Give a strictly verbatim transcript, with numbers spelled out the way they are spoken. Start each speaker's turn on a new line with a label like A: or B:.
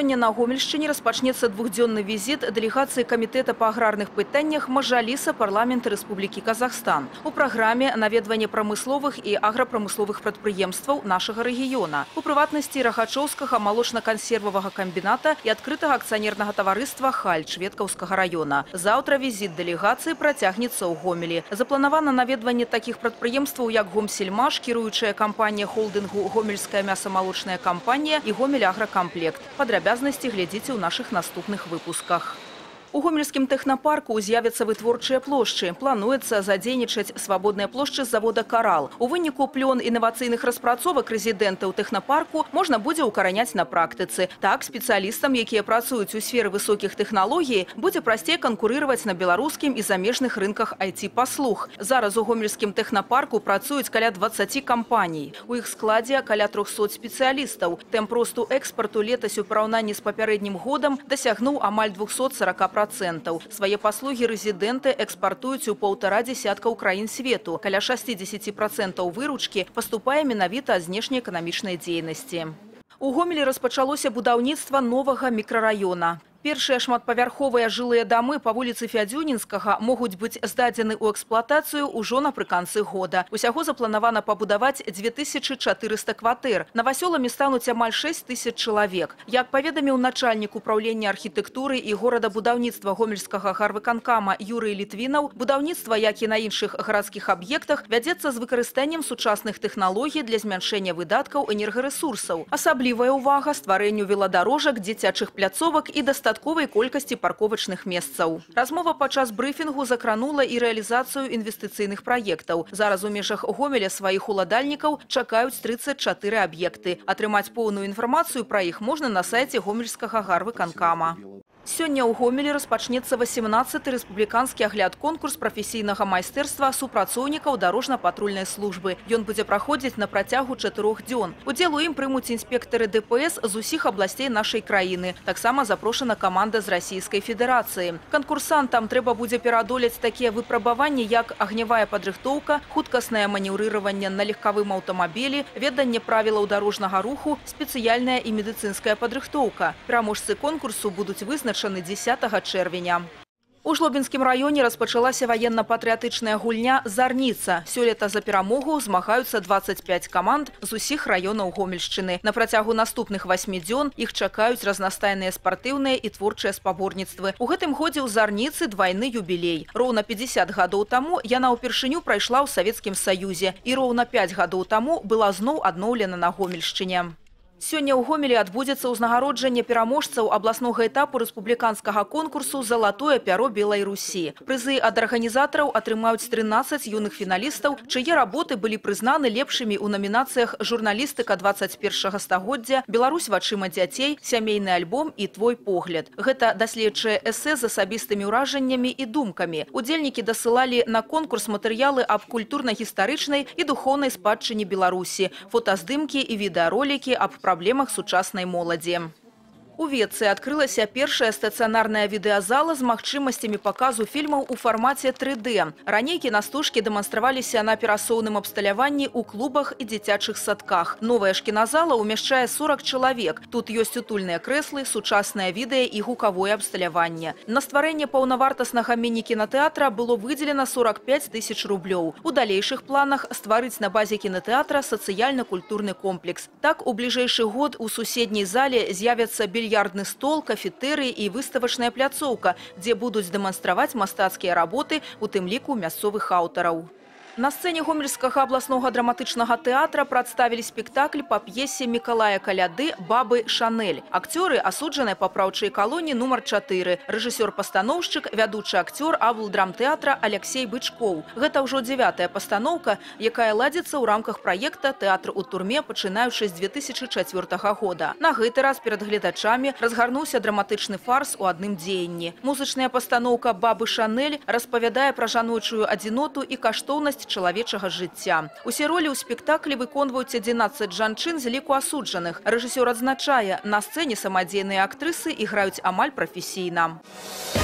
A: Сёння на Гомельшчыне распачнецца двухдзённы візіт дэлегацыі камітэта па аграрных пытаннях Маджаліса парламента Рэспублікі Казахстан. У праграме наведванне прамысловых і аграпрамысловых прадпрыемстваў нашага рэгіёна. У прыватнасці Рахачоўскага малочна-кансервавага камбіната і адкрытага акцыянернага таварыства «Халь» Шведкаўскага раёна. Заўтра візіт дэлегацыі працягнецца ў Гомелі. Запланавана наведванне такіх прадпрыемстваў, як Гомсельмаш, кіруючая кампанія холдынгу «Гомельская мясамалочная кампанія» і «Гомель агракамплект». Падрабязнасці глядзіце ў нашых наступных выпусках. У гомельскім тэхнапарку з'явяцца вытворчыя плошчы. Плануецца задзейнічаць свабодныя плошчы з завода «Карал». У выніку плён інавацыйных распрацовак рэзідэнтаў тэхнапарку можна будзе ўкараняць на практыцы. Так, спецыялістам, якія працуюць у сферы высокіх тэхналогій, будзе прасцей канкурыраваць на беларускім і замежных рынках ай ти-паслуг. Зараз у гомельскім тэхнапарку працуюць каля дваццаці кампаній. У іх складзе каля трохсот спецыялістаў. Тэмп росту экспарту летась у параўнанні з папярэднім годам дасягнуў амаль двухсот сорока процентов. Свае паслугі рэзідэнты экспартуюць у паўтара дзесяткаў краін свету. Каля шасцідзесяці працэнтаў выручкі паступае менавіта ад знешнеэканамічнай дзейнасці. У Гомелі распачалося будаўніцтва новага мікрараёна. Першыя шматпавярховыя жылыя дамы па вуліцы Фядзюнінскага могуць быць здадзены ў эксплуатацыю ўжо напрыканцы года. Усяго запланавана пабудаваць дзве тысячы чатырыста кватэр. Навасёламі стануць амаль шэсць тысяч чалавек. Як паведаміў начальнік управлення архітэктуры і горадабудаўніцтва Гомельскага гарвыканкама Юрый Літвінаў, будаўніцтва, як і на іншых гарадскіх аб'ектах, вядзецца з выкарыстаннем сучасных тэхналогій для змяншэння выдаткаў энергарэсурсаў. Асаблівая ўвага стварэнню веладарожак, дзіцячых пляцовак і дастатковай дастатковай колькасці парковачных месцаў. Размова падчас брыфінгу закранула і рэалізацыю інвестыцыйных праектаў. Зараз у межах Гомеля сваіх уладальнікаў чакаюць трыццаць чатыры аб'екты. Атрымаць поўную інфармацыю пра іх можна на сайце Гомельскага гарвыканкама. Сёння ў Гомелі распачнецца васемнаццаты рэспубліканскі агляд-конкурс прафесійнага майстэрства супрацоўнікаў дарожна-патрульнай службы. Ён будзе праходзіць на працягу чатырох дзён. Удзел у ім прымуць інспектары дэ пэ эс з усіх абласцей нашай краіны. Таксама запрошана каманда з Расійскай Федэрацыі. Канкурсантам трэба будзе пераадолець такія выпрабаванні, як агнявая падрыхтоўка, хуткаснае манеўрыраванне на легкавым аўтамабілі, веданне правілаў дарожнага руху, спецыяльная і медыцынская падрыхтоўка. Пераможцы конкурсу будуць вызначаны дзесятага чэрвеня. У Жлобінскім раёне распачалася ваенна-патрыятычная гульня «Зарніца». Сёлета за перамогу змагаюцца дваццаць пяць каманд з усіх раёнаў Гомельшчыны. На працягу наступных васьмі дзён іх чакаюць разнастайныя спартыўныя і творчыя спаборніцтвы. У гэтым годзе ў «Зарніцы» двайны юбілей. Роўна пятьдесят гадоў таму яна ўпершыню прайшла ў Савецкім Саюзе і роўна пяць гадоў таму была зноў адноўлена на Гомельшчыне. Сёння ў Гомелі адбудзецца ўзнагароджанне пераможцаў абласнога этапу рэспубліканскага конкурсу «Залатое пяро Белай Русі». Прызы ад арганізатараў атрымаюць трынаццаць юных фіналістаў, чые работы былі прызнаны лепшымі ў намінацыях «Журналістыка дваццаць першага стагоддзя», «Беларусь вачыма дзяцей», «Сямейны альбом» і «Твой погляд». Гэта даследчыя эсэ з асабістымі ўражаннямі і думкамі. Удзельнікі дасылалі на конкурс матэрыялы аб культурна-гістарычнай і духоўнай спадчыне Беларусі, фотаздымкі і відэаролікі аб праблемах сучаснай моладзі. У Ветцы адкрылася першая стацыянарная відэазала з магчымасцямі паказу фільмаў у фармаце тры дэ. Раней кінастужкі дэманстраваліся на перасоўным абсталяванні ў клубах і дзіцячых садках. Новая ж кіназала ўмяшчае сорак чалавек. Тут ёсць утульныя крэслы, сучаснае відэа і гукавое абсталяванне. На стварэнне паўнавартаснага міні-кінатэатра было выдзелена сорак пяць тысяч рублёў. У далейшых планах стварыць на базе кінатэатра сацыяльна-культурны комплекс. Так, у бліжэйшы год у суседняй зале з'явяцца більярдны Більярдны стол, кафетэрый і выставачная пляцоўка, дзе будуць дэманстраваць мастацкія работы, у тым ліку мясцовых аўтараў. На сцэне Гомельскага абласнога драматычнага тэатра прадставілі спектакль па п'есе Мікалая Каляды «Бабы Шанель». Акцёры асуджаныя папраўчай калоніі нумар чатыры. Рэжысёр-пастаноўшчык, вядучы акцёр аблдрамтэатра Аляксей Бычкоў. Гэта ўжо дзявятая пастаноўка, якая ладзіцца ў рамках праекта «Тэатр у турме», пачынаючы з дзве тысячы чацвёртага года. На гэты раз перад гледачамі разгарнуўся драматычны фарс у адным дзеянні. Музычная пастаноўка «Бабы Шанель» распавядае пра жаночую адзіноту і каштоўнасць чалавечага жыцця. Усе ролі ў спектаклі выконваюць адзінаццаць жанчын з ліку асуджаных. Рэжысёр адзначае, на сцэне самадзейныя актрысы іграюць амаль прафесійна.